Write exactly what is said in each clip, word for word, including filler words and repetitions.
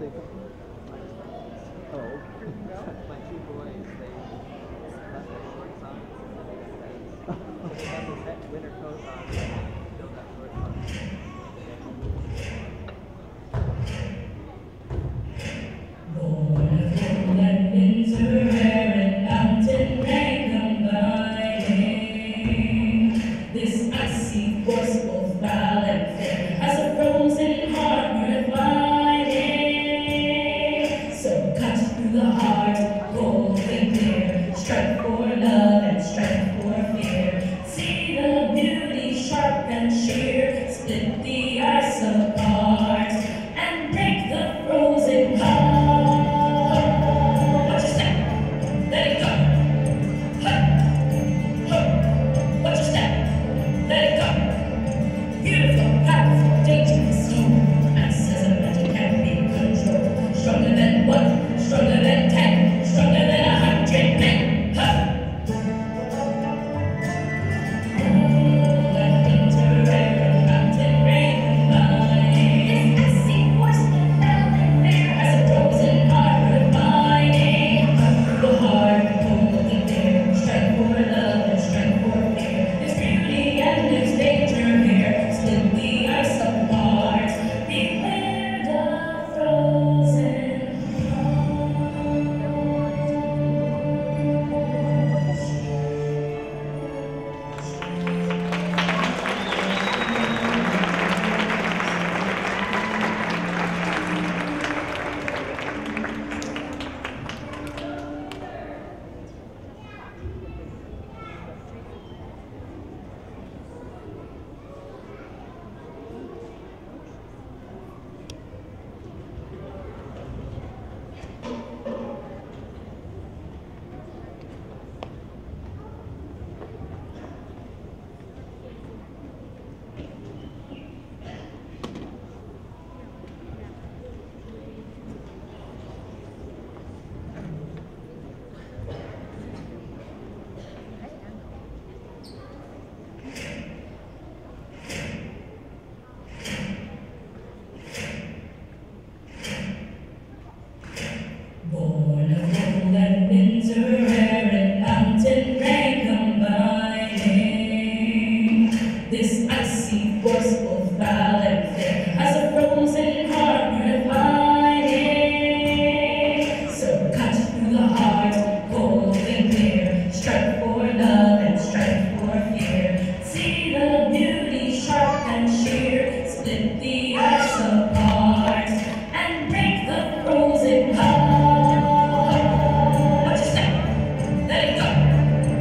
Oh, my two boys, they left their shorts on and they have this wet winter coat on and they filled that shorts on. This icy forceful violent fear has a frozen heart worth fighting. So cut through the heart, cold and clear. Strike for love and strike for fear. See the beauty sharp and sheer. Split the ice apart and break the frozen heart. Watch your step, let it go. Beautiful, powerful, dangerous, strong. Answers of magic can be controlled. Stronger than one, stronger than ten, stronger than a hundred men. Huh. Oh, that winter air and mountain rain combining. This icy force that fell in there has a frozen heart refining. The heart, cold and clear, strike for love and strike for fear. There's beauty and there's danger here. Split the ice apart, beware the frozen born of cold and winter air and mountain rain combining. This icy forceful violent fear has a frozen heart refining. So cut through the heart, cold and clear. Strike for love and strike for fear. See the beauty sharp and sheer. Split the ice apart and break the frozen heart. Watch your step, let it go.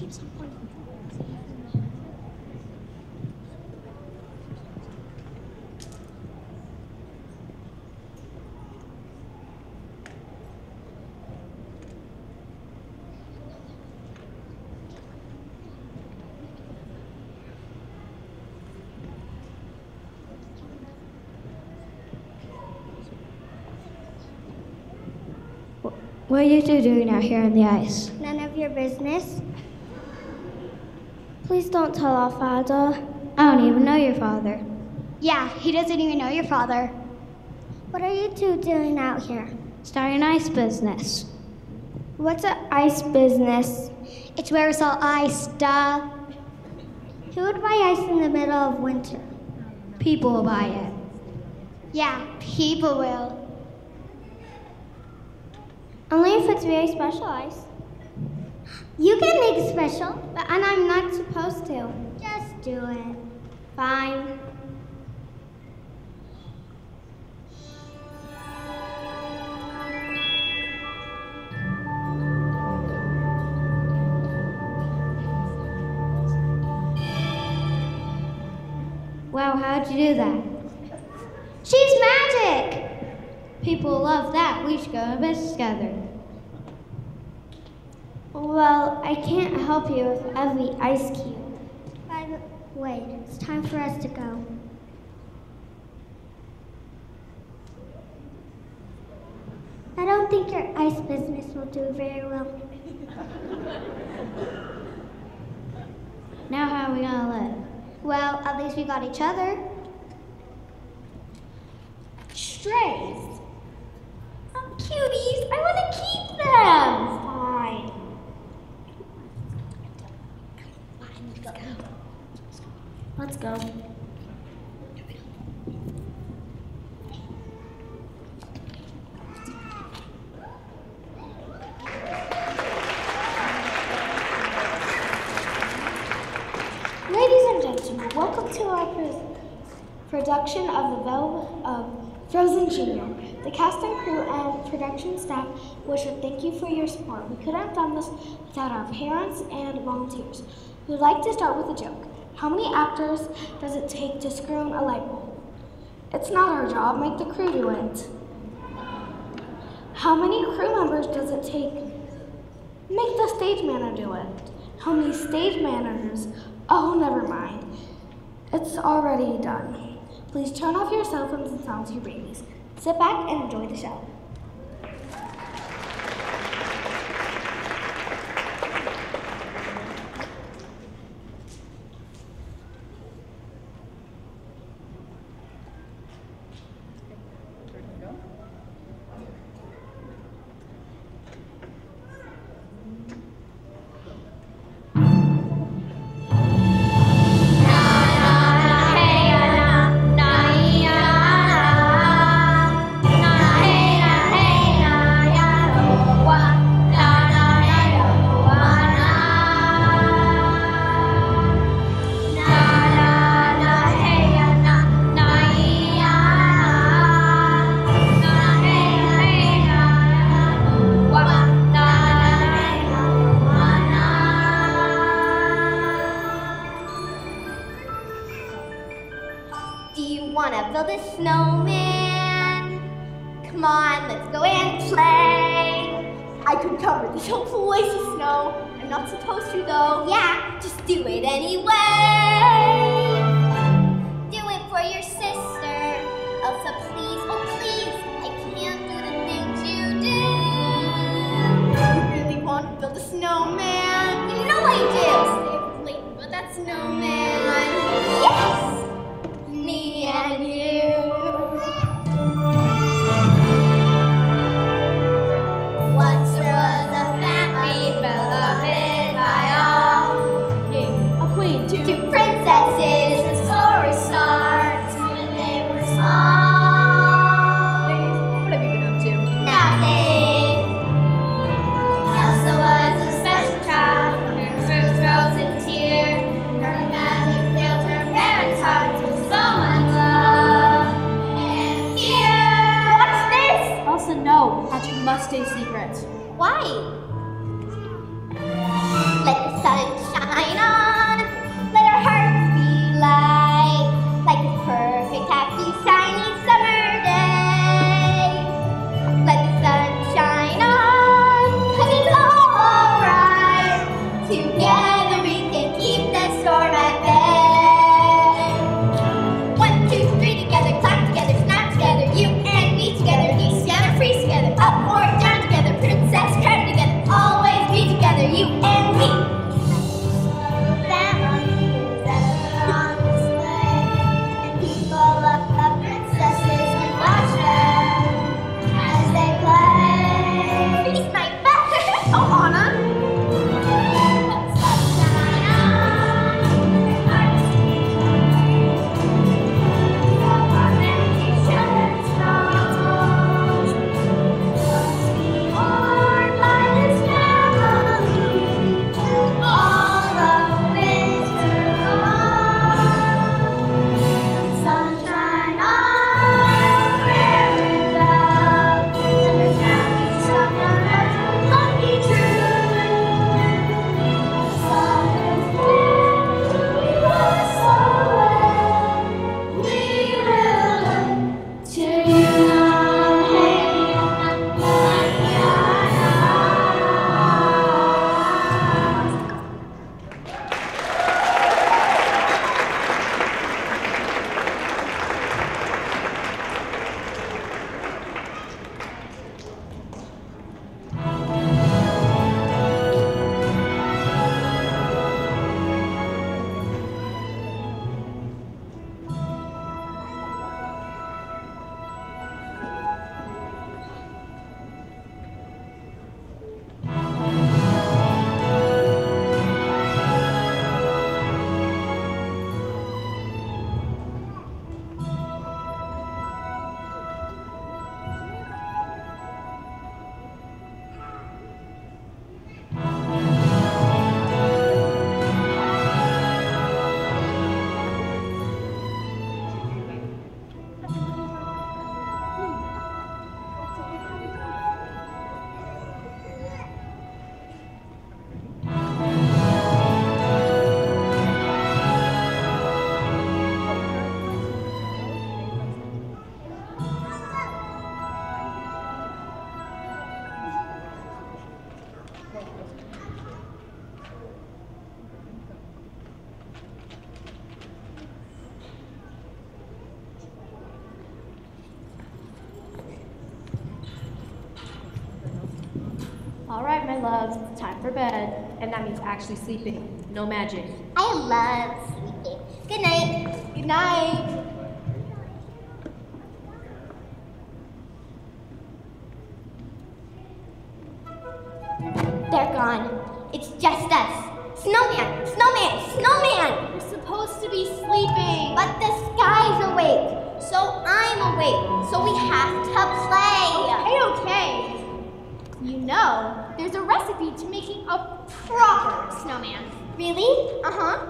What are you two doing out here on the ice? None of your business. Please don't tell our father. I don't even know your father. Yeah, he doesn't even know your father. What are you two doing out here? Starting an ice business. What's an ice business? It's where we sell ice, duh. Who would buy ice in the middle of winter? People will buy it. Yeah, people will. Only if it's very special ice. You can make it special, but and I'm not supposed to. Just do it. Fine. Wow, how'd you do that? She's magic! People love that. We should go to business together. Well, I can't help you with every ice cube. By the way, it's time for us to go. I don't think your ice business will do very well. Now how are we gonna live? Well, at least we got each other. Strays. Oh, cuties, I want to keep them. Fine. Let's go. Let's go. Ladies and gentlemen, welcome to our production of the Velvet of Frozen Junior. The cast and crew and production staff wish to thank you for your support. We couldn't have done this without our parents and volunteers. We'd like to start with a joke. How many actors does it take to screw in a light bulb? It's not our job, make the crew do it. How many crew members does it take? Make the stage manager do it. How many stage managers? Oh, never mind. It's already done. Please turn off your cell phones and silence your babies. Sit back and enjoy the show. Build a snowman. Come on, let's go and play. I could cover this whole place with snow. I'm not supposed to though. Yeah, just do it anyway. Do it for your sister. Elsa, please, oh please. I can't do the things you do. You really want to build a snowman? You know I do. Stay up late, but that snowman. Yes! Me and you. Once there was a family beloved by all. Yeah, a queen, two, Two princesses, the story starts when they were small. my loves. It's time for bed. And that means actually sleeping. No magic. I love sleeping. Good night. Good night. They're gone. It's just us. Snowman, snowman, snowman! We're supposed to be sleeping. But the sky's awake, so I'm awake, so we have to play. Okay, okay. You know, there's a recipe to making a proper snowman. Really? Uh-huh.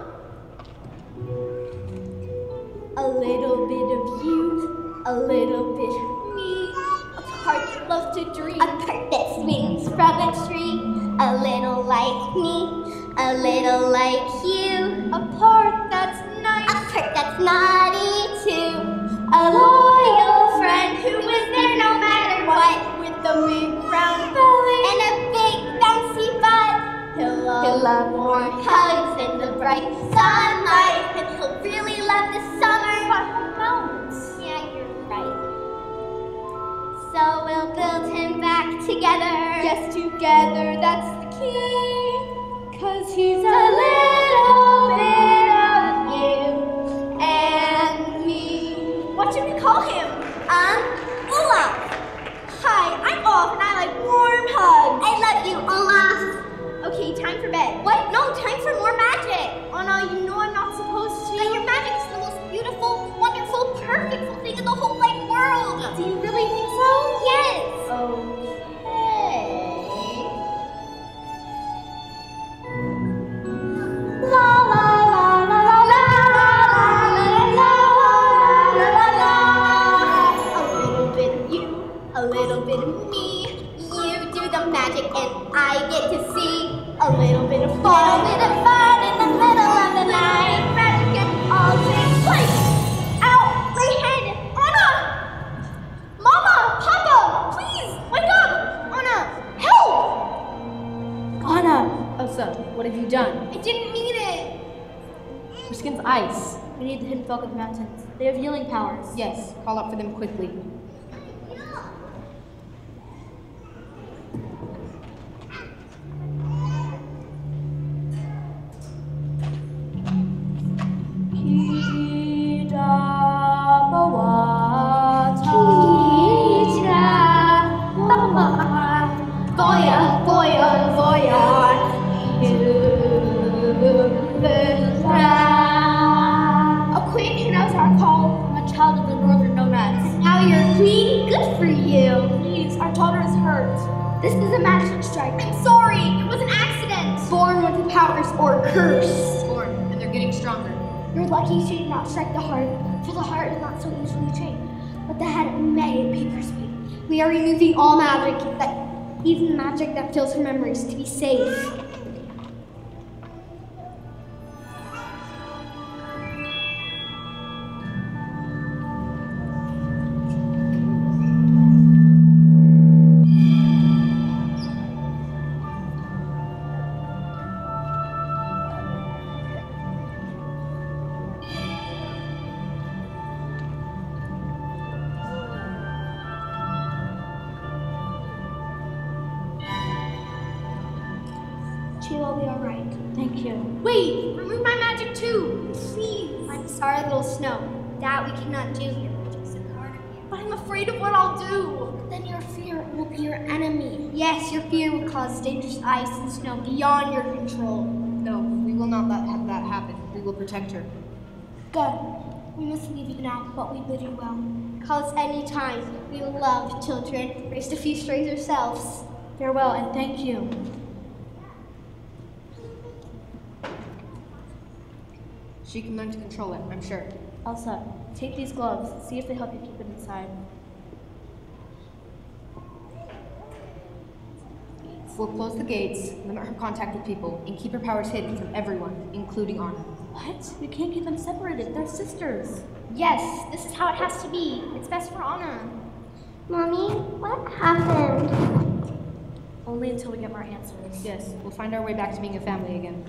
A little bit of you, a little bit of me, a part that loves to dream, A part that swings from a tree, a little like me, a little like you, a part that's a nice, part that's naughty too, a loyal friend who is there no matter what, with the big round belly, and a big bouncy butt. He'll love, He'll love warm hugs in the bright sunlight, and he'll really love the summer. but melts. Yeah, you're right. So we'll build him back together. Yes, together, that's the key. Cause he's a little bit of you and me. What should we call him? Um, Olaf. Hi, I'm Olaf and I like warm hugs. I love you, Olaf. Okay, time for bed. What? No, time for more magic. Oh no, you know I'm not supposed to. But your magic is the most beautiful, wonderful, perfect thing in the whole wide world. Do you really think so? Yes. Okay. La la la la la la la la la la la la. A little bit of you, a little bit of me. You do the magic and I get to see A little bit of a fun. bit of fun in the middle of the night. Magic and all takes place. Ow! My head! Anna! Mama! Papa! Please! Wake up! Anna! Help! Anna! Elsa, what have you done? I didn't mean it. Your skin's ice. We need the hidden folk of the mountains. They have healing powers. Yes, call out for them quickly. Voya, voya, voya. A queen who knows our call. I'm a child of the northern nomads. Now you're a queen. Good for you. Please, our daughter is hurt. This is a magic strike. I'm sorry. It was an accident. Born with the powers or cursed. Born, and they're getting stronger. You're lucky she did not strike the heart, for the heart is not so easily trained. But the head may be persuaded. We are removing all magic, that even magic that fills her memories, to be safe. She will be all right. Thank you. Wait, remove my magic too, please. I'm sorry, little Snow. That we cannot do. Your magic's a part of you. But I'm afraid of what I'll do. Then your fear will be your enemy. Yes, your fear will cause dangerous ice and snow beyond your control. No, we will not let have that happen. We will protect her. Good. We must leave you now, but we bid you well. Call us any time. We love children. Raised a few strays ourselves. Farewell and thank you. She can learn to control it, I'm sure. Elsa, take these gloves. See if they help you keep it inside. We'll close the gates, limit her contact with people, and keep her powers hidden from everyone, including Anna. What? We can't keep them separated. They're sisters. Yes, this is how it has to be. It's best for Anna. Mommy, what happened? Only until we get more answers. Yes, we'll find our way back to being a family again.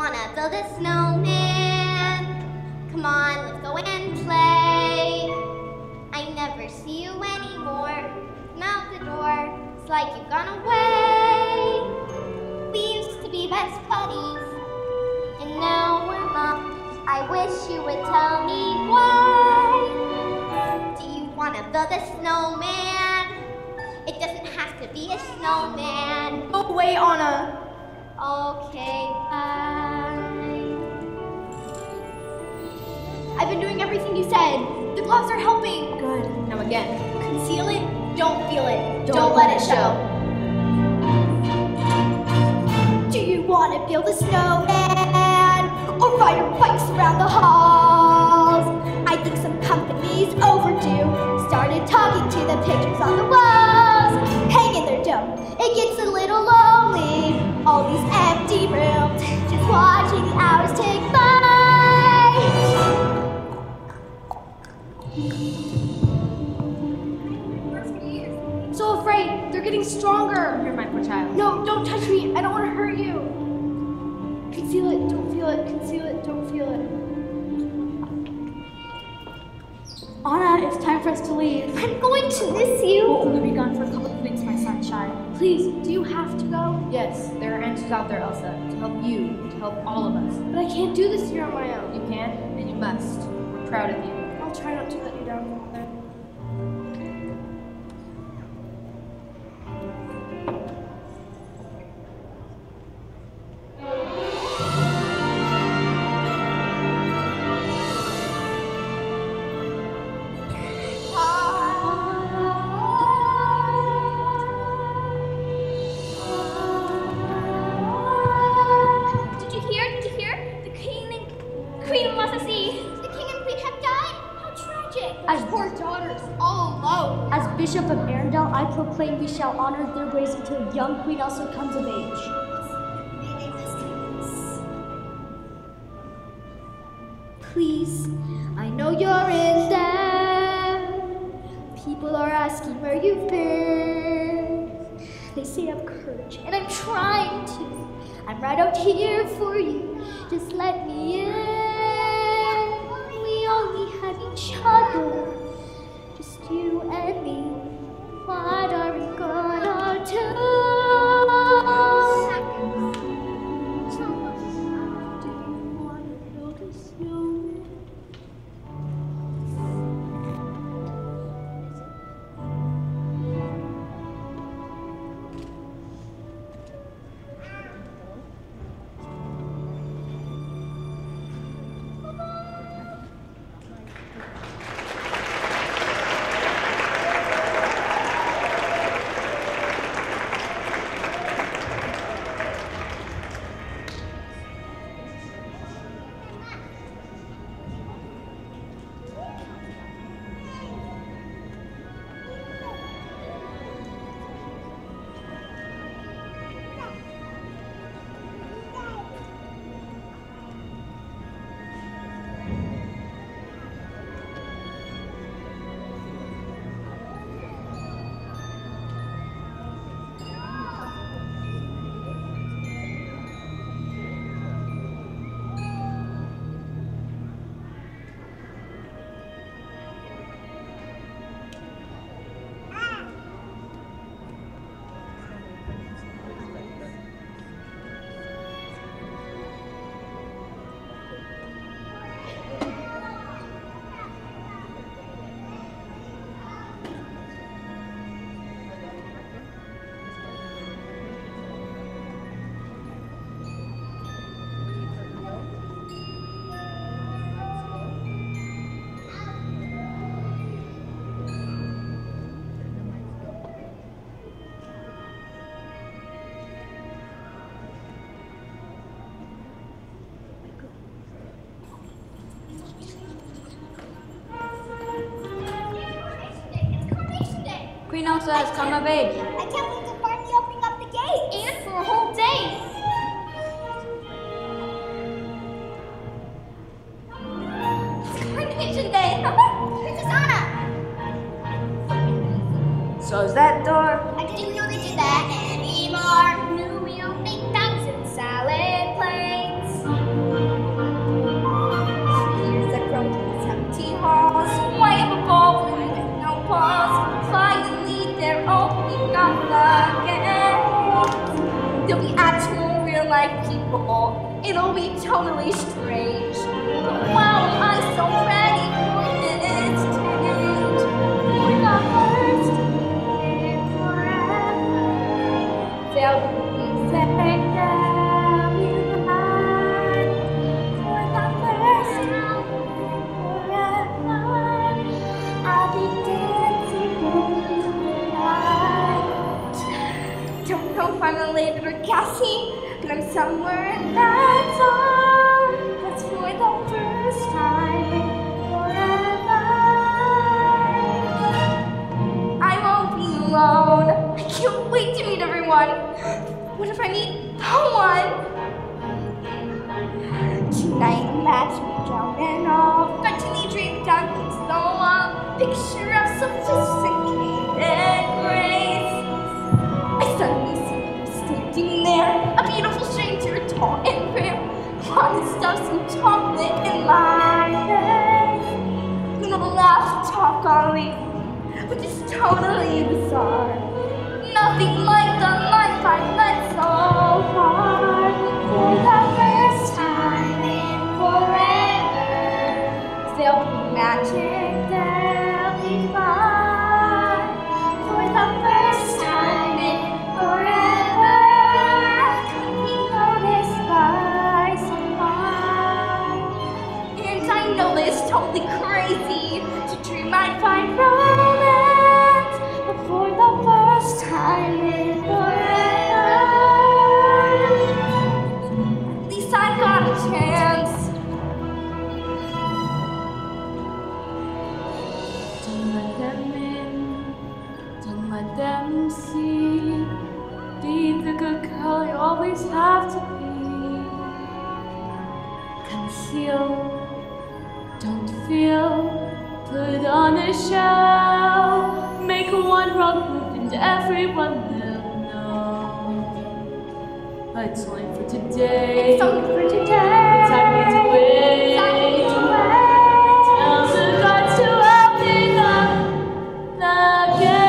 wanna build a snowman? Come on, let's go and play. I never see you anymore. Out the door, it's like you've gone away. We used to be best buddies, and now we're not. I wish you would tell me why. Do you wanna build a snowman? It doesn't have to be a snowman. Go away, Anna. Okay, bye. I've been doing everything you said. The gloves are helping. Good. Now again. Conceal it, don't feel it. Don't, Don't let, let it it show. Do you want to build a snowman or ride our bikes around the halls? I think some companies overdue started talking to the pictures on the walls. Hang in there, don't. It gets a little lonely. All these empty rooms, just watching the hours tick by. So afraid. They're getting stronger. You're my poor child. No, don't touch me. I don't want to hurt you. Conceal it. Don't feel it. Conceal it. Don't feel it. Anna, it's time for us to leave. I'm going to miss you. We'll only be gone for a couple of weeks, my sunshine. Please, do you have to go? Yes, there are answers out there, Elsa, to help you, to help all of us. But I can't do this here on my own. You can, and you must. We're proud of you. I'll try not to let you down, Father. Did you hear? Did you hear? The king and queen of Massassi. The king and queen have died? How tragic. As poor daughters, all alone. As Bishop of Arendelle, I proclaim we shall honor their grace until young Queen Elsa comes of age. Please, I know you're in there. People are asking where you've been. They say I'm courage, and I'm trying to. I'm right out here for you. Just let me in. We only have each other, just you and me. What are we gonna do? Do you wanna build a snowman? Queen Elsa has come of age. I can't believe they're finally opening up the gate. And for a whole day. Coronation Day. Princess Anna. So is that door? I didn't know they did that anymore. Knew we don't make thousands salad plates. It'll be totally strange. But wow, I'm so ready for this change. For the first time forever, there'll be second love in mine. For the first time forever, I'll be dancing in the night. Don't know if I'm elated or gassy, but I'm somewhere in that zone. That's for the first time in forever. I won't be alone. I can't wait to meet everyone. What if I meet no one? Tonight I'm at me down and off. Continually dream down things so long. Picture of sophisticated grace. I suddenly see you standing there, a beautiful stranger, tall and fair. Want to stuff some chocolate in my face. Gonna laugh, talk all evening, which is totally bizarre. Nothing like the life I led so far. For the first time in forever, there'll be magic, there'll be fun. For the first time in forever, be noticed by someone. And I know it's totally crazy to dream I'd find romance, but for the first time in forever, at least I got a chance. Don't let them in, don't let them see. Be the good girl you always have to be. Conceal, don't feel, put on a show. Make one wrong move and everyone will know. But it's only for today. It's only for today. Time me to wait. Time me to wait. Tell the gods to open up the gate.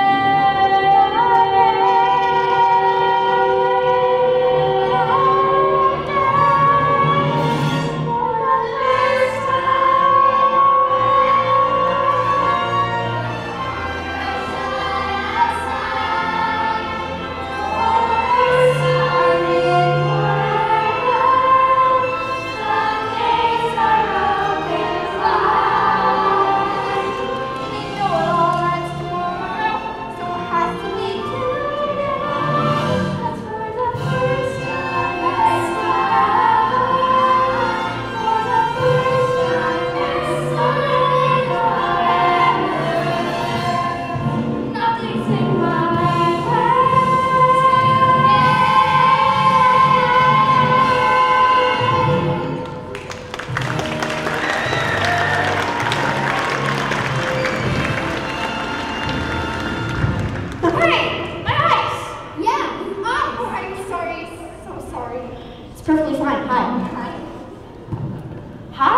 Perfectly fine. Hi. Hi. Hi?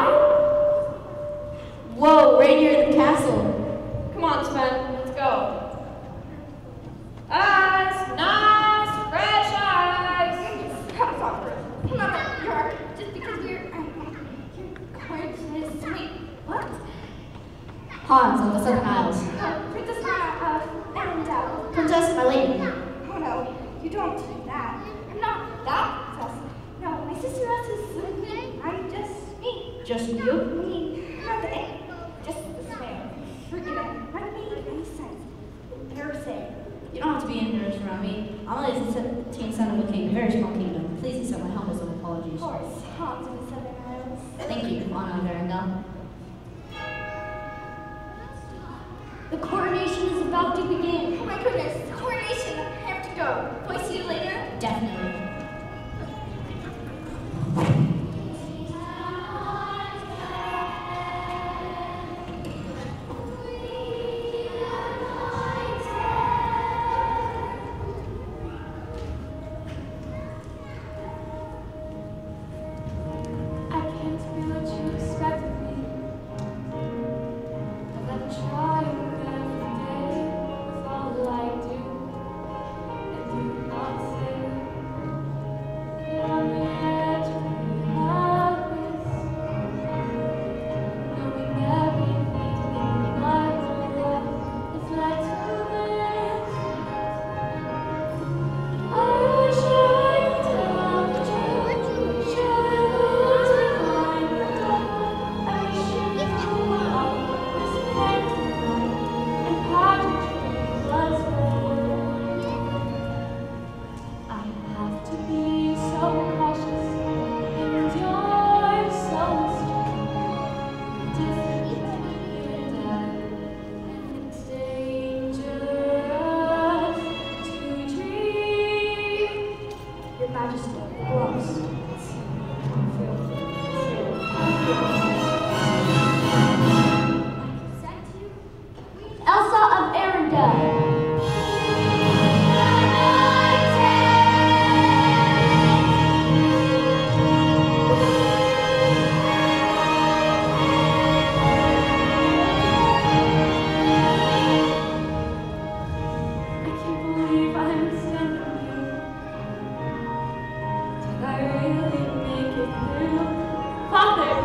Whoa, right here in the castle. Come on, Sven, let's go. Eyes, nice, fresh eyes. That's awkward. I'm not that dark just because you're, um, you're gorgeous. Wait, what? Hans of the Seven Isles. Uh, Princess Anna, uh, and, uh, Princess, my lady. oh no, you don't do that. I'm not that princess. No, my sister else is okay. I'm just me. Just you? Me. Nothing. Just this way. Forget it. Not making any sense. Embarrassing. You don't have to be embarrassed around me. I'm only the seventeenth son of a king, a very small kingdom. Please accept my humblest of apologies. Of course, Hans of the Seven Isles. Thank you, Anna Veranda. The coronation is about to begin. Oh my goodness, coronation. I have to go. Will I see you later? Definitely. Thank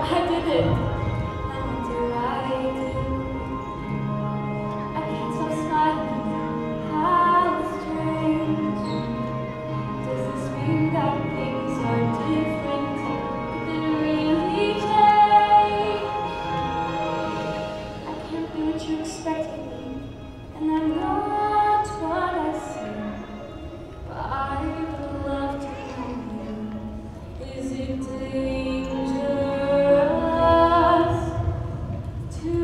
I did it. And what do I do? I can't stop smiling. How strange. Does this mean that things are different? Did it really change? I can't be what you expected me, and I'm not what I seem. But I would love to know you. Is it dangerous to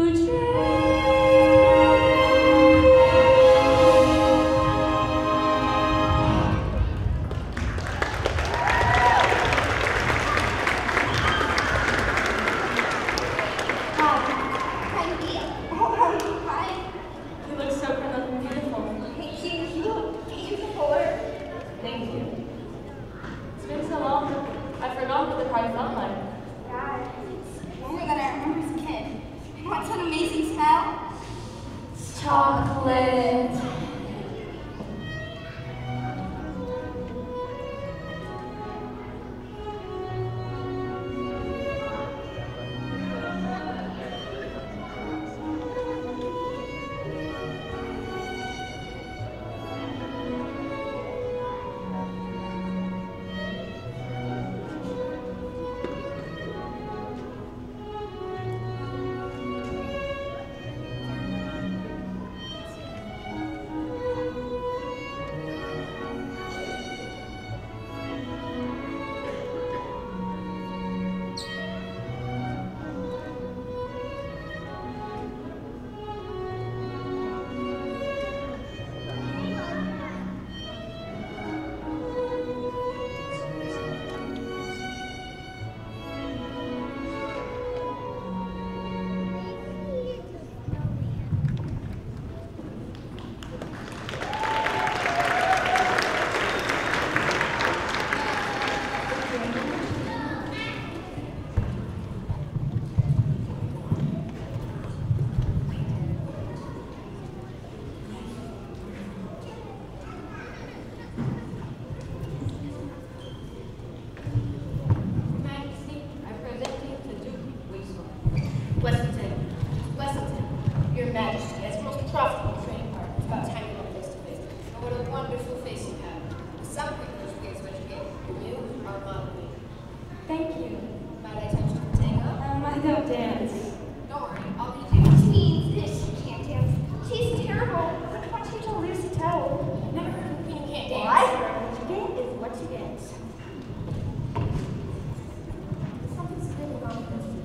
Hi. You look so kind of beautiful. Thank you. You look beautiful. Thank you. It's been so long. I forgot what the party felt like. Yeah, it's longer than I remember as a kid. And what's that amazing smell? Chocolate. Majesty, I present you to Duke Wesselton. Wesselton, Your Majesty, as most profitable training partner, it's about time you went face to face. And what a wonderful face you have. Some people forget what you get. You are lovely. Thank you. Might I touch your tango? Um, I don't dance. Don't worry, I'll be you. She means this. She can't dance. She's terrible. What do you to Lucy Toe? Never heard of you can't dance. Well, I heard what you get is what you get. Something's really wrong with this.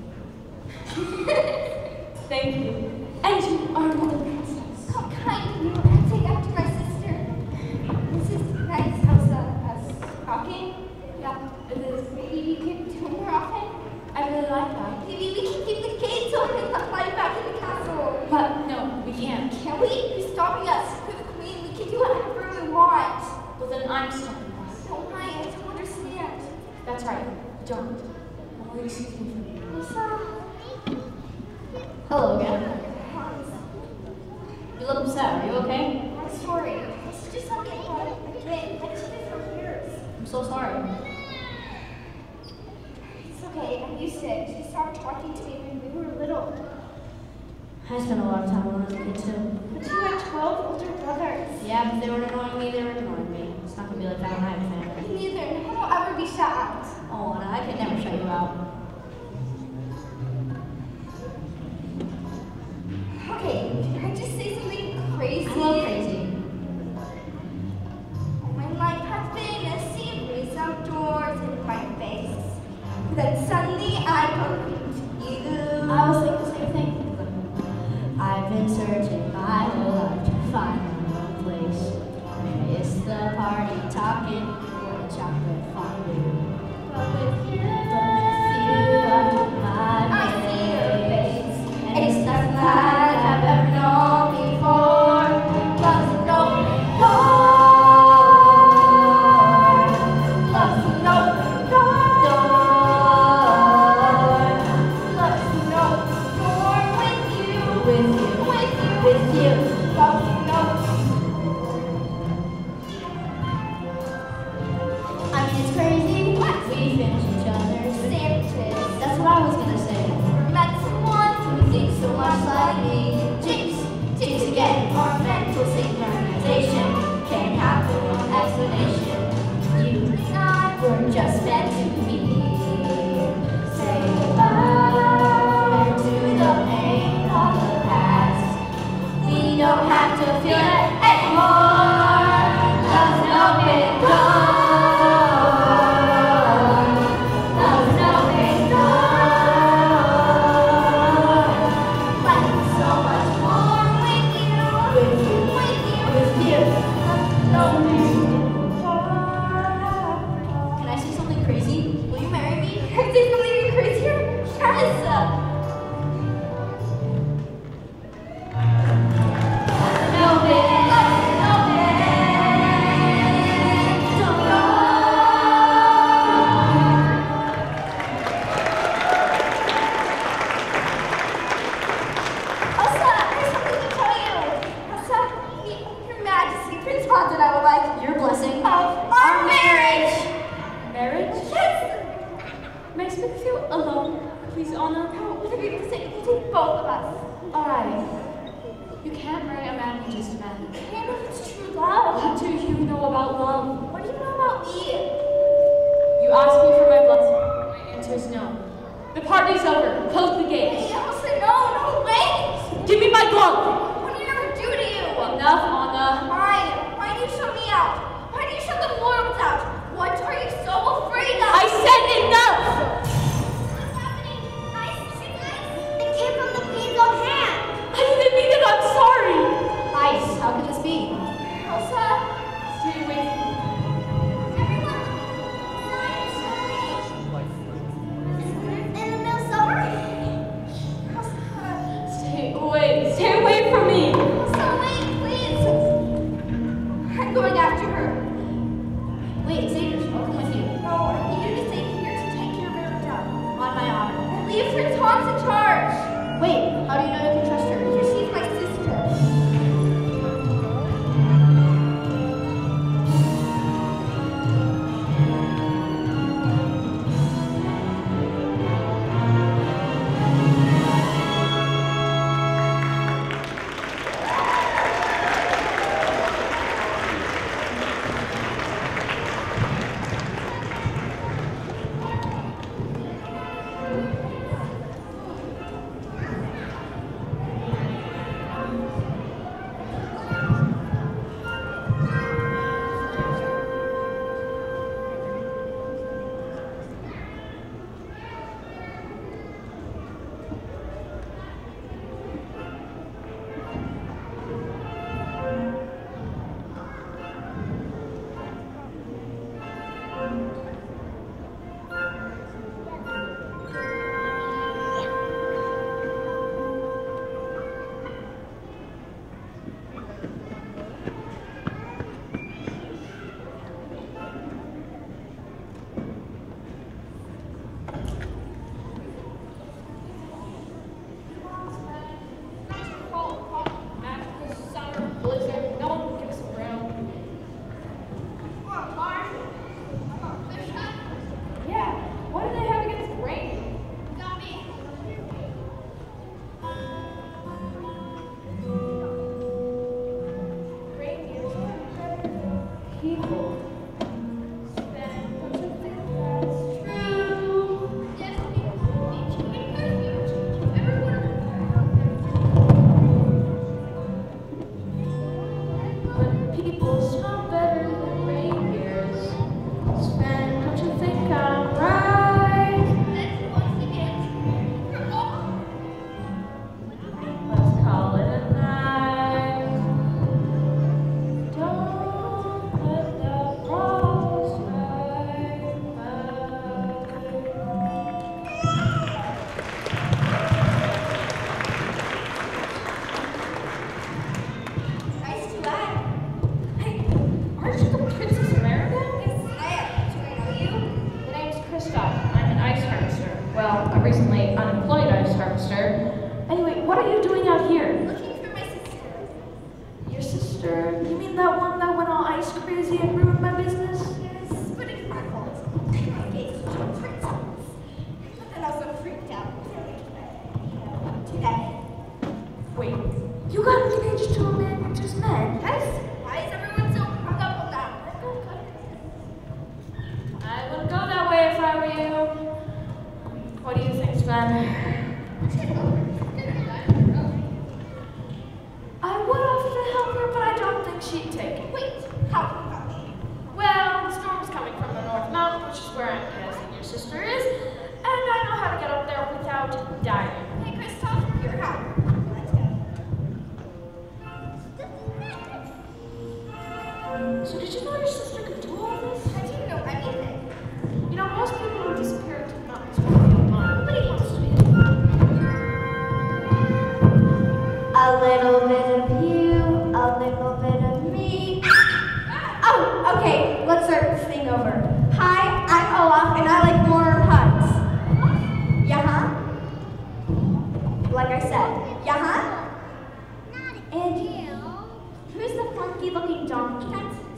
Thank you. And you are my princess. How kind of you. I take after my sister. This is nice. How's uh, us talking? Yeah, it is. Maybe we could do it more often. I really like that. Maybe we can keep the gates open and let light back in the castle. But no, we can't. Can we? Who's stopping us? We're the queen. We can do whatever we want. Well, then I'm stopping us. Don't mind. I don't understand. That's right. Don't. Oh, excuse me. Lisa. Hello again. Hans. You look upset. Are you okay? I'm sorry. This just happened again. Like she did for years. I'm so sorry. It's okay. I'm used to it. She started talking to me when we were little. I spent a lot of time alone as a kid too. But you had twelve older brothers. Yeah, but they were annoying me. They were ignoring me. It's not gonna be like that when I have a family. Me neither. No one will ever be shut out. Oh, and I could never shut you out. Okay, can I just say something crazy? I love crazy. My life has been a series of doors in my face. Then suddenly I bump into you. I was thinking the same thing. I've been searching my whole life to find my own place. It's the party talking or the chocolate fondue. But with you, But with you, I do my I see your face. And it's nothing like I've ever known before. Love's an open door. Love's an open door. love's no more with you. With you, With you. with you. Love's no. I mean, it's crazy. What? We finished I speak with you alone? Please, Honor. Whatever you say, you can take both of us. Alright. You can't marry a man who just met. You can't if it's true love. What do you know about love? What do you know about me? You asked me for my blessing. My answer is no. The party's over. Close the gates. Hey, Elsa, no, no, wait! Give me my glove! What did I ever do to you? Enough, Anna. Why? Why do you shut me out? Why do you shut the Flurries out? What are you so afraid of? I said enough! What's happening? Nice, nice. It came from the queen's own hand. I didn't mean it, I'm sorry! Ice, how could this be? Elsa, Stay away from me. everyone, science, in the middle summer. Elsa, Stay away. Stay away from me! Elsa, wait, please. I'm going after her. Wait, Xavier, I'll come with you. No, I need you to stay here to take care of Erica. On my honor. And leave her Tom's in charge. Wait, how do you know you can trust her? Because she's my sister.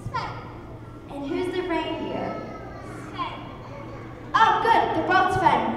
Oh, good. They're both Sven.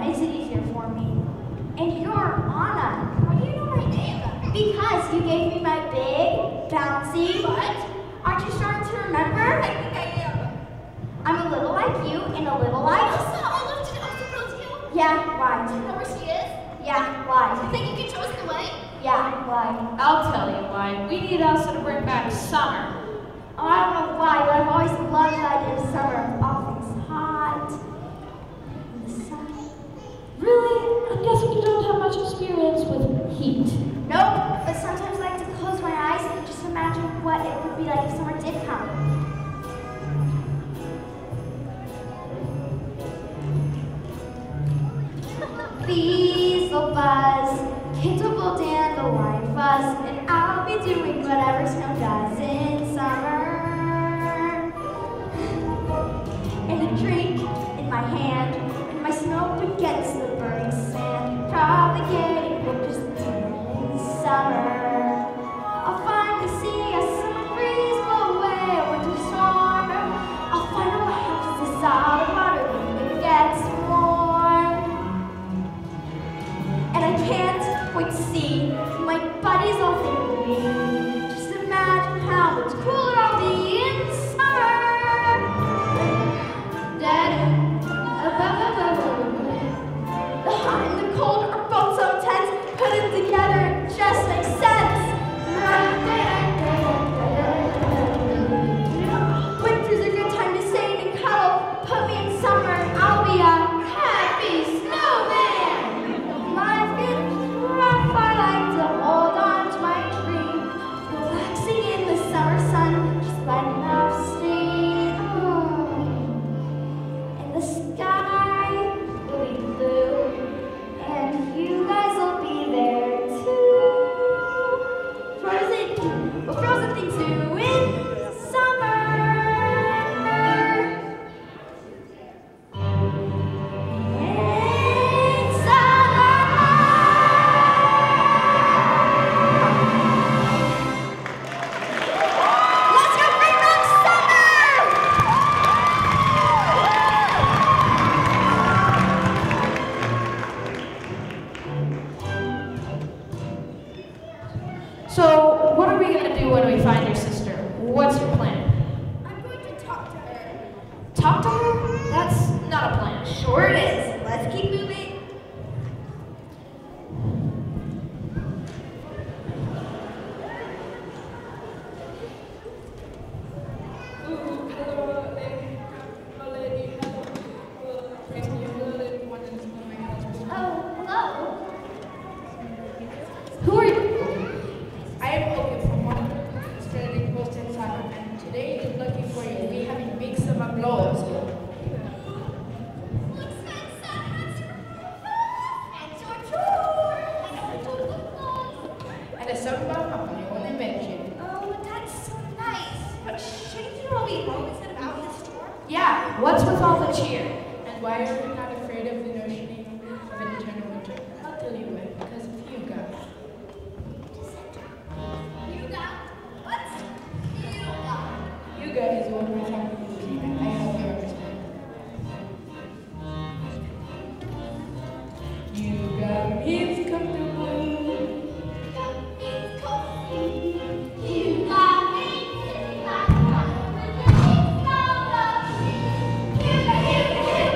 with you in a little while. Elsa, I'd love to also go to you. Yeah, why? Do you know where she is? Yeah, why? You think you can show us the way? Yeah, why? I'll tell you why. We need Elsa to bring back summer. Oh, I don't know why, but I've always loved the idea of summer. All things hot. And the sun. Really? I'm guessing you don't have much experience with heat. Nope, but sometimes I like to close my eyes and just imagine what it would be like if summer did come. Bees will buzz, kids will dandelion fuzz, and I'll be doing whatever snow does in summer. And a drink in my hand, and my snow against the burning sand, probably getting pictures in summer. I'll finally see a summer breeze blow away a winter storm. I'll find out what happens to solid water when it gets warm. And I can't wait to see my buddies all think of me. Just imagine how much cooler I'll be in summer. The hot and the cold are both so intense. Put them together, it just makes sense. Winter's a good time to save and cuddle. Put me in summer and I'll be a happy snowman. Life gets rough, I like to hold on to my dream. Relaxing in the summer sun, just letting off steam. And the sky will be blue, and you guys will be there too. Frozen, well, frozen things do in summer. In summer. Let's go bring back summer! So, what are we gonna do when we find your sister? What's your plan? I'm going to talk to her. Talk to her? That's not a plan. Sure it is. Let's keep moving. Oh, hello. Who are you? I am looking for one strategic post in summer, and today is lucky for you. We have a big summer blow-ups here. And a summer bomb of my own invention. Oh, that's so nice. But shouldn't you all be home instead of out in the store? Yeah, what's with all the cheer? And why are you not afraid of the notion of an eternal winter? I'll tell you why, because of you guys. You got what's you got? You guys are my family secret. I hope you understand. You got me comfortable. It's cozy. You got me sitting back with the big sound of you. You got you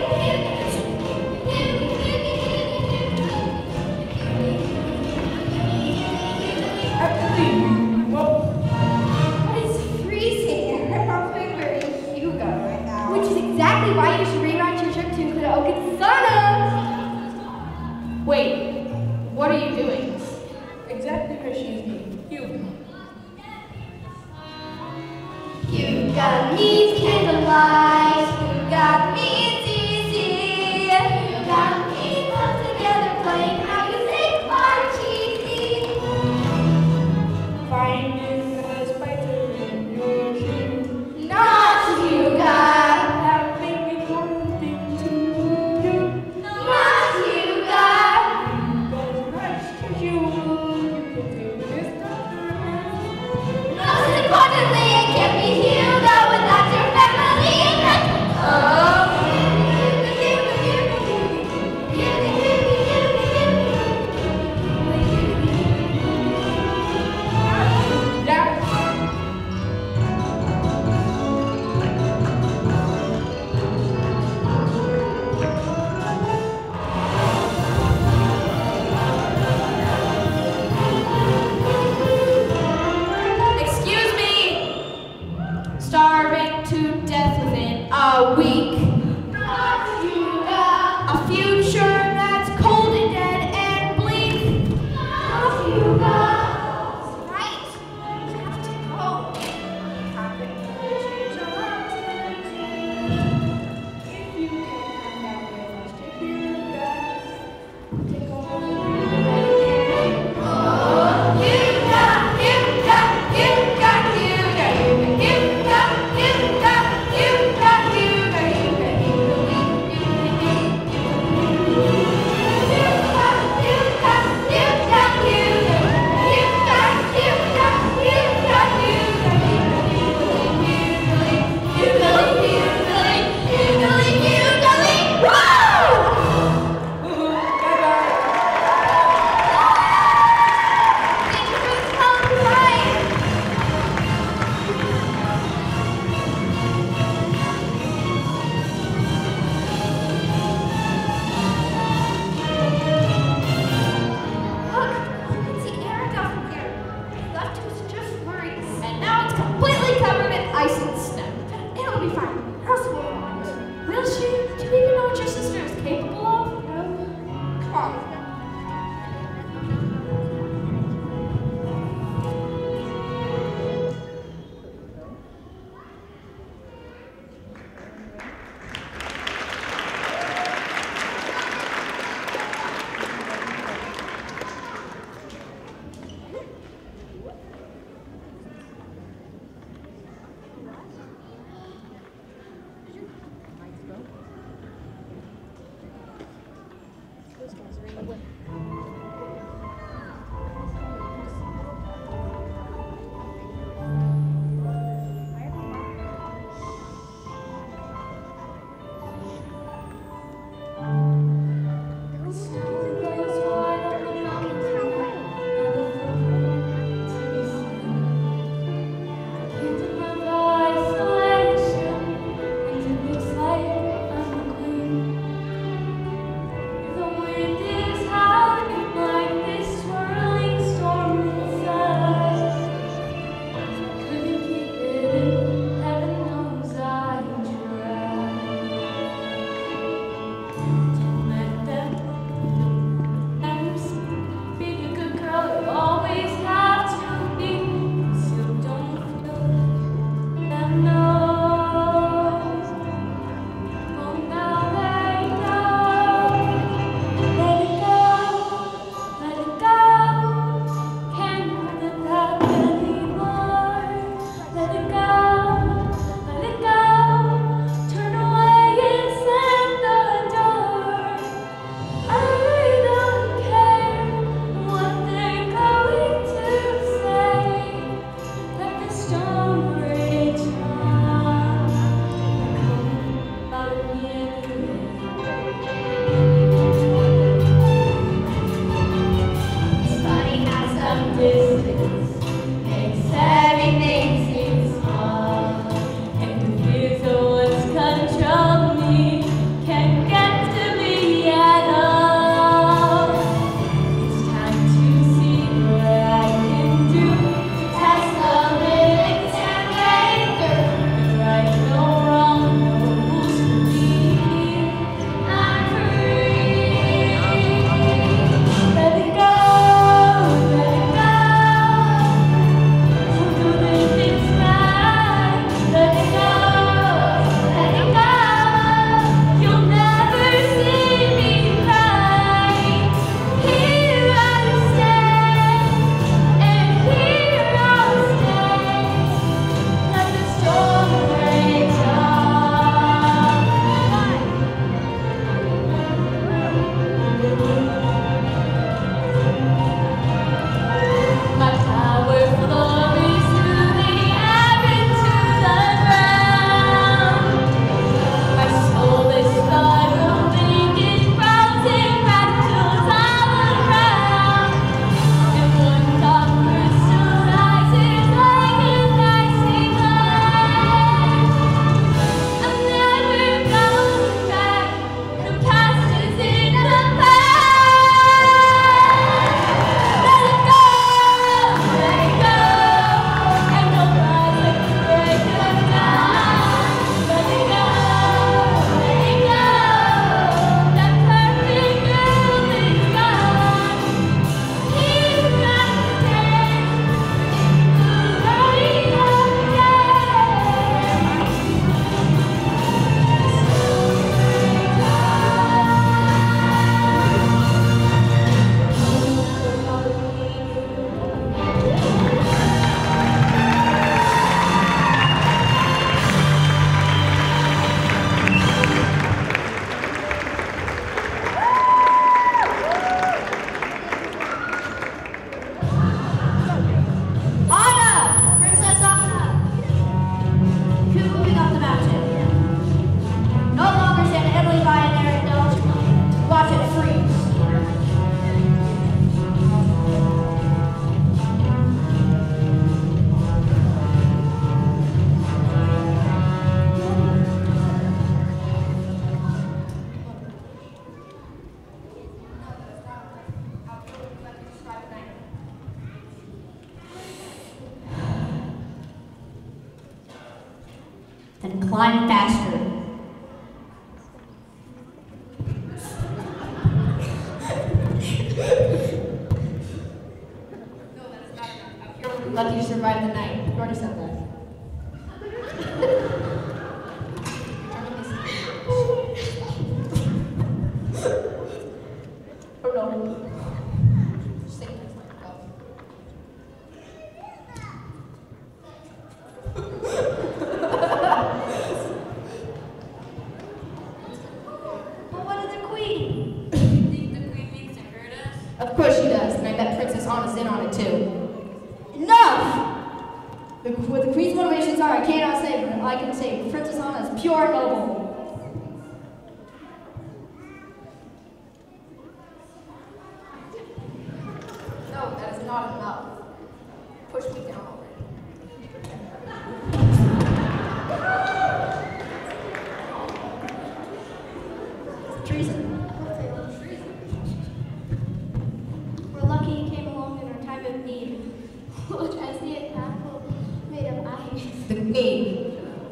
It's freezing. I'm not wearing Hugo right now. Which is exactly why you should rewrite your trip to Okinawa. Wait, what are you doing? Exactly where she's being. You. You got me candlelight. You got me it's easy. You got me come together playing how you think my cheesy. Finding a spider in your shoe. Not you got. Having me wanting to do. Not you got. But nice to you. You can do this. Most importantly, it can't be you, though, without your family. Then climb faster. lucky to survive the night. You already said that. Oh no. Satan's like, oh. But what of the queen? You think the queen means to hurt us? Of course she does, and I bet Princess Anna's in on it too. Enough! The, what the queen's motivations are, I cannot say, but I can say Princess Anna is pure and noble. No, that is not enough. Push me down already. Treason. We're lucky you came along in our time of need. Which I see an apple made of ice. The need.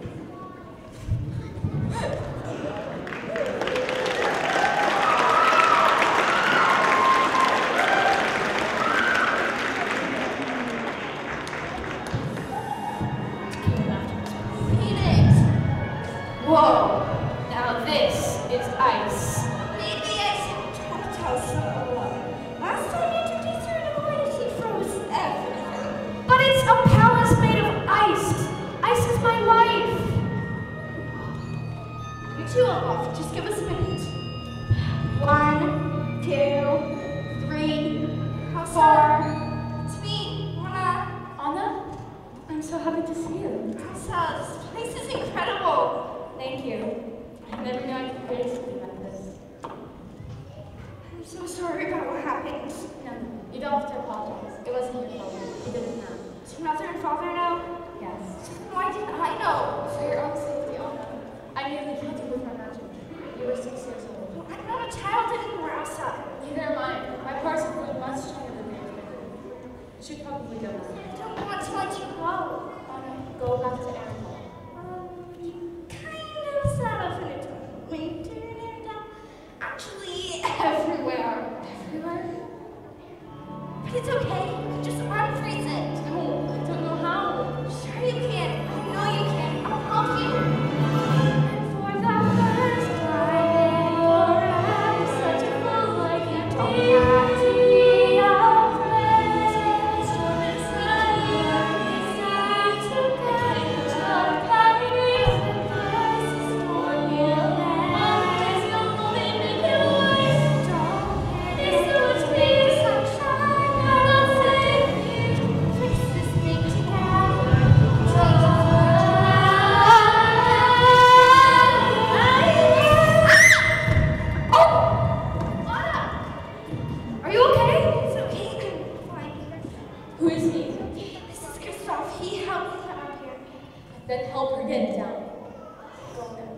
Whoa! Now this is ice. Maybe I should try to tell someone. Last time you introduced her to Lloyd, she froze everything. But it's a palace made of ice. Ice is my life. You two are off. Just give us a minute. One, two, three, How's four. that? It's me, Anna. Anna, I'm so happy to see you. Elsa, this place is incredible. Thank you. I never knew I could create something like this. I'm so sorry about what happened. No, no, you don't have to apologize. It wasn't your fault. You did it now. Is your mother and father know? Yes. Why didn't I know? For your own safety, Anna. I nearly killed you with my magic. You were six years old. I'm not a child anymore, Elsa. Neither am I. My parts are really much stronger than yours. You should probably go now. I don't want to let you go. Anna, go back to Aaron. Um, you kind of sat up in a winter and uh, actually everywhere. Everywhere? But it's okay. You can just unfreeze it. No, I don't know how. Sure you can. I know you can. I'll help you. And for the first time in your life, such a fool like you don't have to be afraid. Storm inside your inside to catch your kindness. The first storm will end. Always you'll make it worse. Don't panic. There's so much peace, sunshine, and I'll save you. Fix this thing together. Are you okay? It's okay. I'm fine. Who is he? This is Christoph. He helped me come up here. Then help her get down. Go now.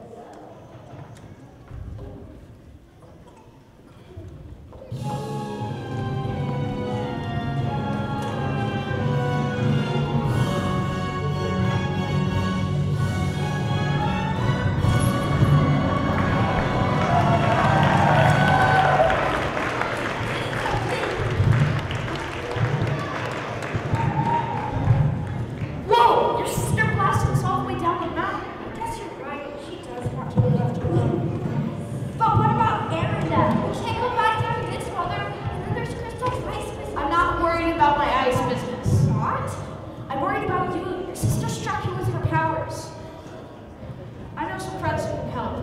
Whoa! Your sister blasted us all the way down the mountain. I guess you're right. She does want to be left alone. But what about Aaron then? We can't go back there and this weather. And then there's Christoph's ice business. I'm not worried about my ice business. Not? I'm worried about you. Your sister struck you with her powers. I know some friends who can help.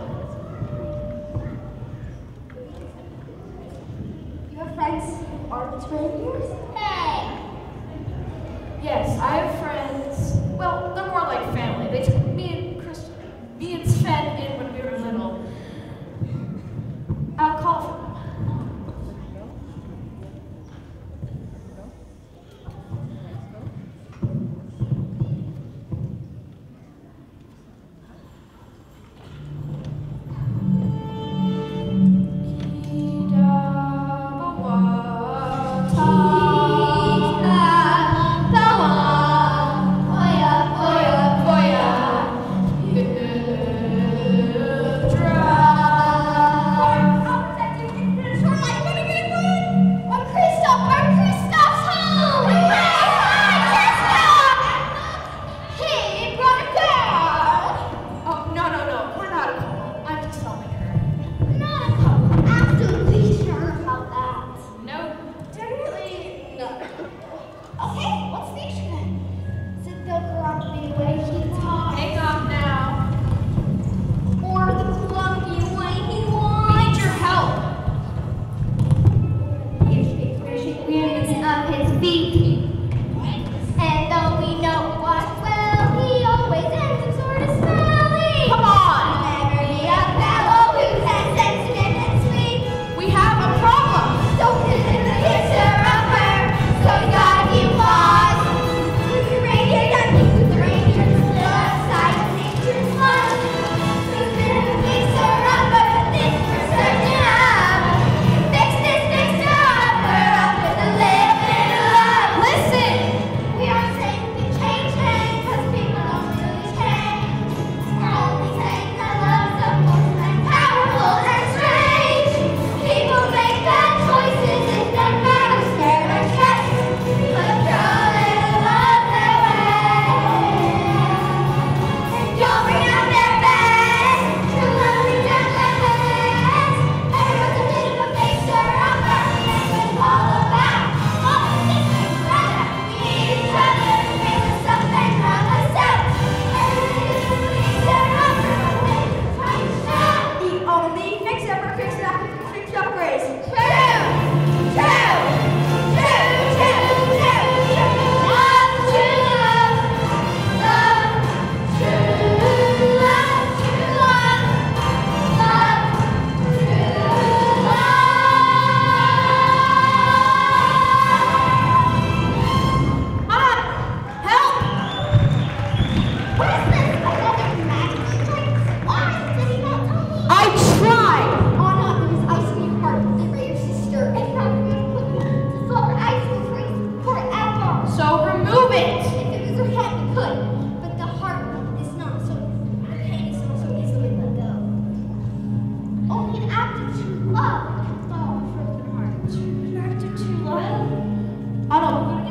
You have friends who aren't reindeers? Hey! Yes, I have friends. Well, they're more like family. They took me and Chris, me and Sven in when we were little. I'll call for them. Oh yeah, oh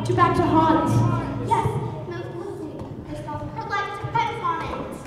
to back to Hans. Yes, no, listen, Kristoff, her life depends on it.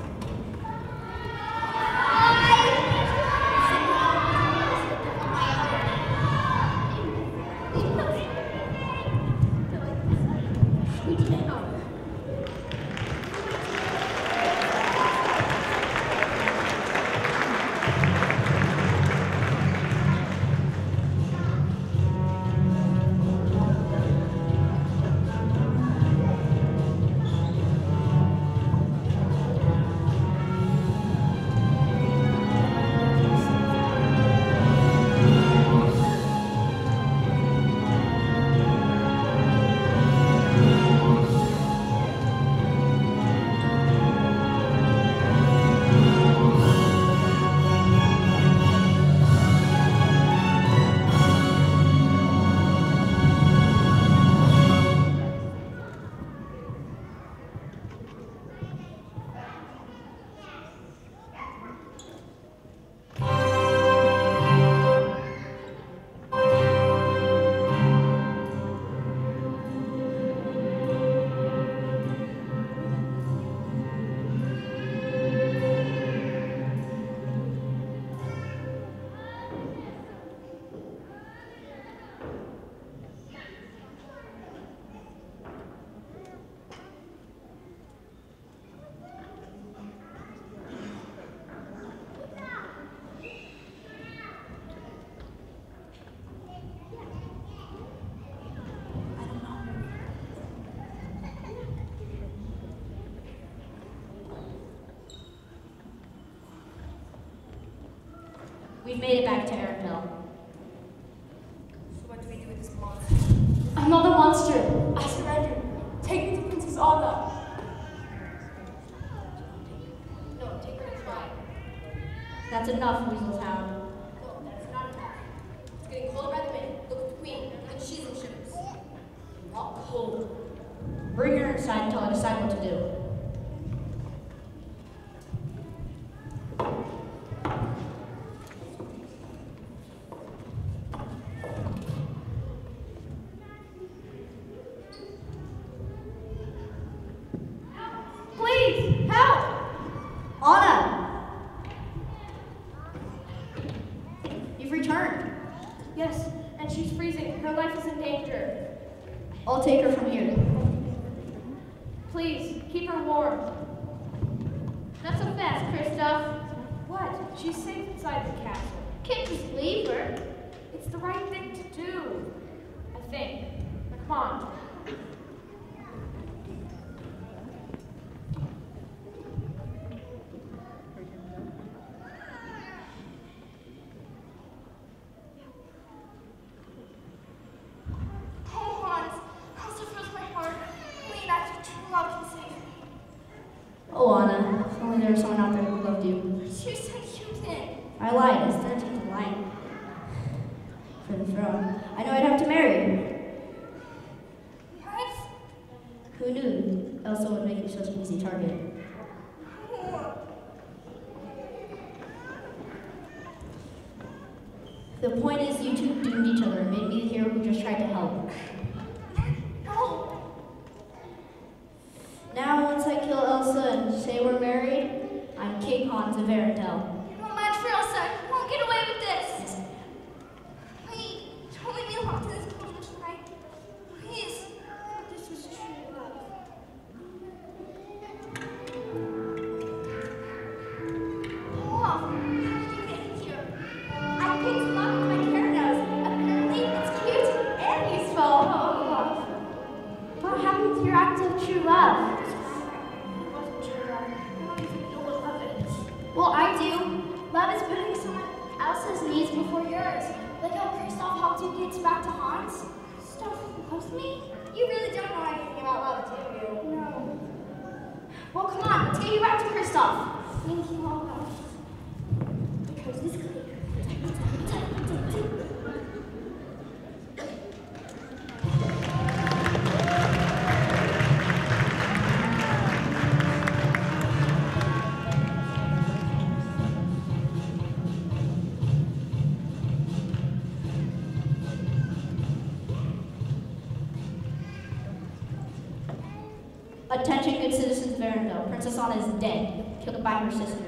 We've made it back to Erickville. So what do we do with this monster? I'm not a monster. I surrender. Take me to Princess Anna. No, take her to trial. That's enough, Weaseltown. No, that's not enough. It's getting colder by the minute. Look at the queen, and she's in shivers. Not cold. Bring her inside until I decide what to do. Please, help! Anna! You've returned. Yes, and she's freezing. Her life is in danger. I'll take her from here. Please, keep her warm. Not so fast, Kristoff. What? She's safe inside the castle. Can't just leave her. It's the right thing to do. I think. Now, come on. Oh, Hans. Elsa fills my heart. Only an act of true love can save me. Oh, Anna. If only there was someone out there who loved you. You said you did. I lied. It's thirteenth in line for the throne. I know I'd have to marry her. What? Who knew Elsa would make you such an easy target? The point is, you two doomed each other and made me the hero who just tried to help. No. Now, once I kill Elsa and say we're married, I'm King Hans of Arendelle. No match for Elsa. I won't get away with this. Wait, don't let me lock to this closure tonight. Please. This is true love. Oh, how did you get here? I picked him up with my carrot nose. Apparently, it's cute and useful. Oh, What happened to your act of true love? it wasn't true love. I don't even know what love is. Well, I do. Love is putting someone else's needs before yours. Like how Kristoff helped you get back to Hans. Stuff loves me? You really don't know anything about love, do you? No. Well, come on. Let's get you back to Kristoff. Thank you all much. The coast is clear. Attention, good citizens of Arendelle. Princess Anna is dead, killed by her sister.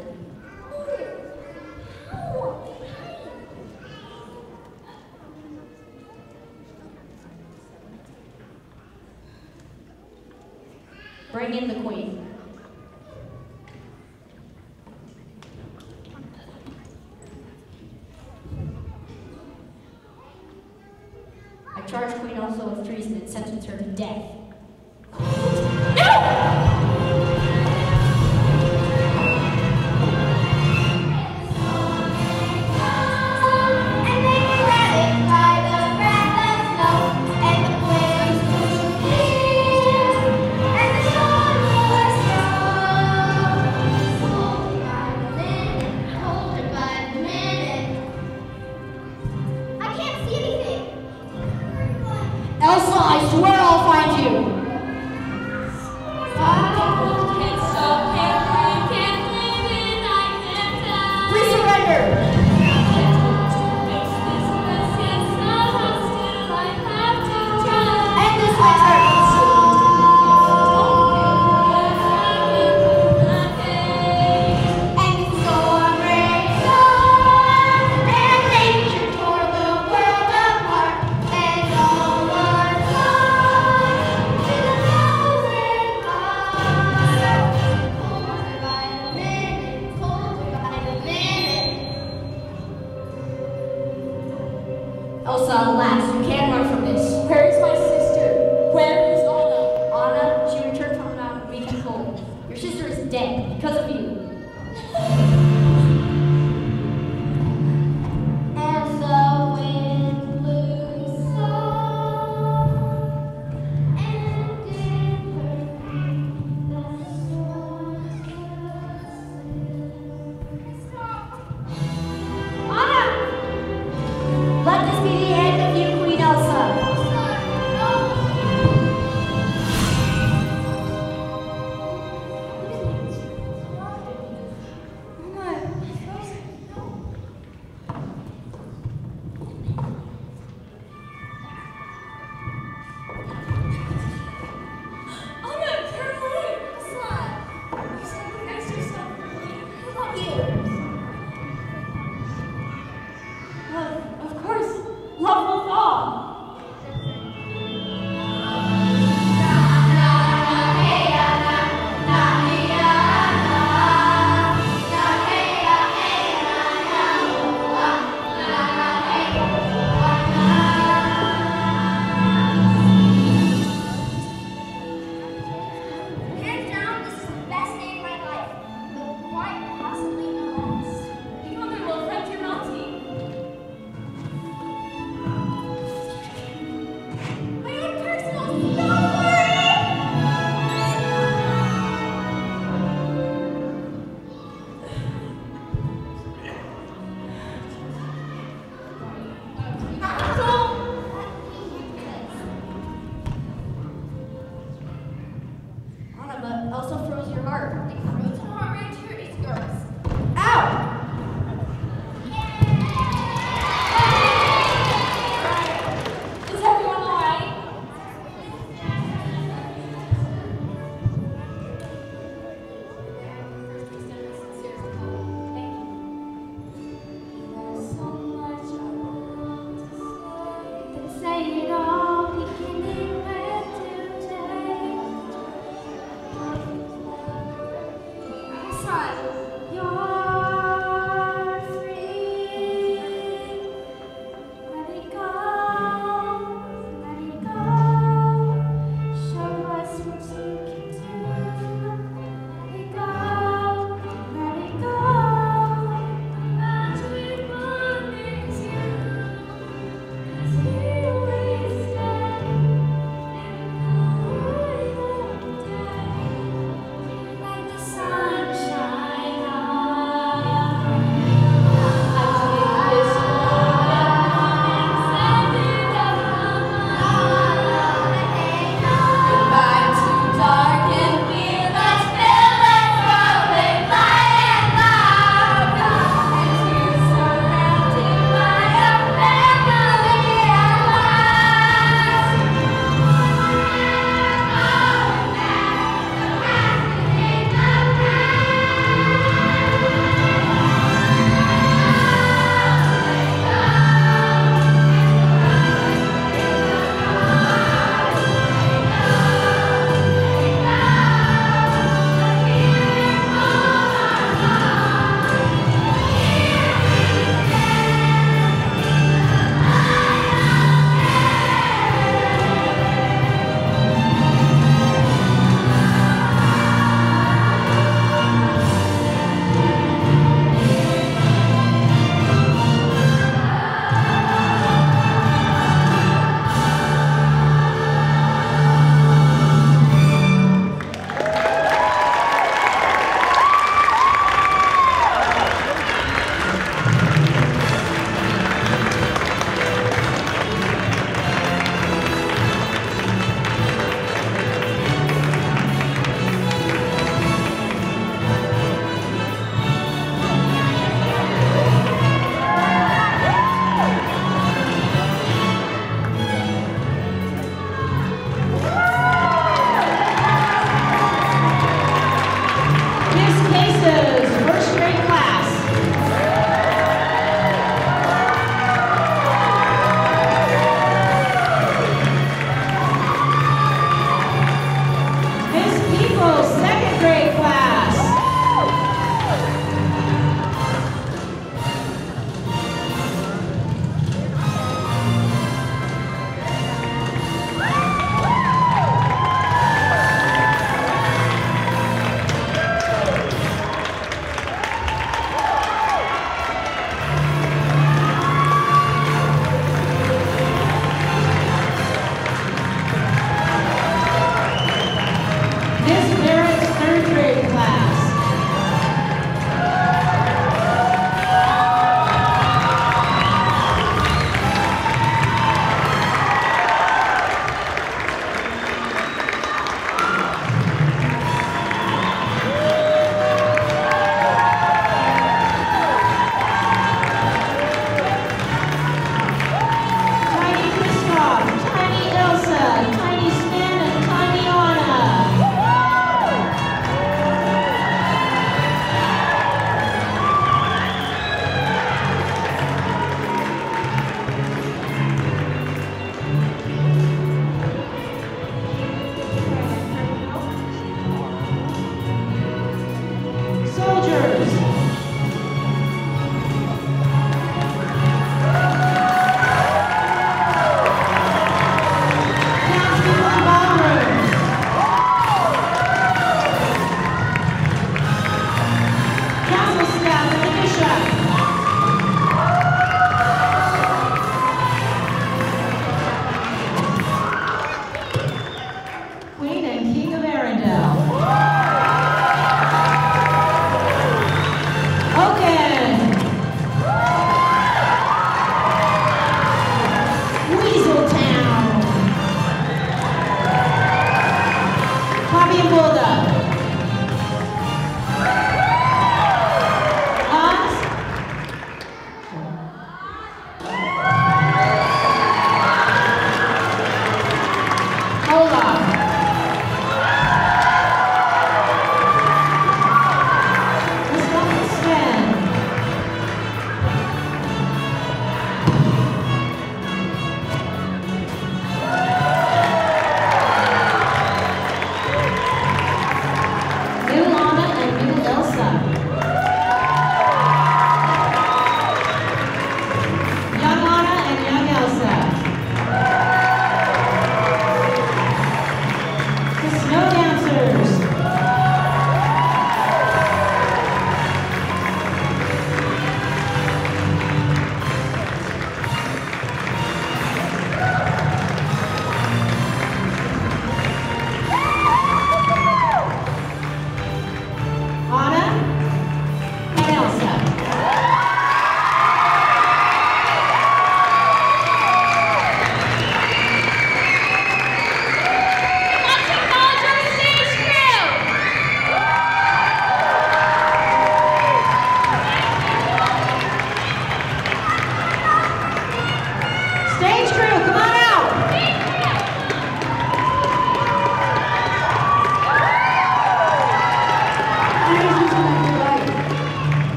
Bring in the queen. I charge Queen Elsa with treason and sentence her to death. Elsa, I swear I'll find you. Can't stop, can't breathe, can't live in, I can't die. Please surrender. Makes this mess, yet somehow still I have to try. End this matter. And the storm rains on, and nature tore the world apart, and all was lost to the thousand miles. Colder by the minute, colder by the minute. Elsa, alas, you can't run from this. Where is my sister? Where is Anna? Anna, she returned from the mountain weak and cold. Your sister is dead because of you. And the wind blew soft, and in her feet the storm Anna! Let this be the end of you, Queen Elsa. Of course, love will fall. Hands down, this is the best day of my life. But quite possibly the last. Become my old friend, your Monty. My own personal story! Anna, but Elsa froze your heart. The frozen heart right here is yours. Ow! Is everyone alright? There's so much I want to say. Say